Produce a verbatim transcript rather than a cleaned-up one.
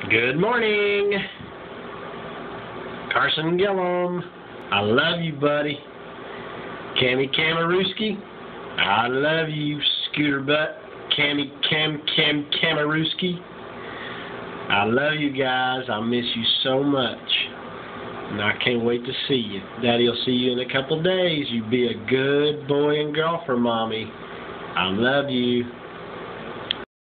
Good morning, Carson Gillum. I love you, buddy. Cammy Kamarooski. I love you, Scooter Butt. Cammy Cam Cam Kamarooski. I love you guys. I miss you so much. And I can't wait to see you. Daddy will see you in a couple days. You be a good boy and girl for Mommy. I love you.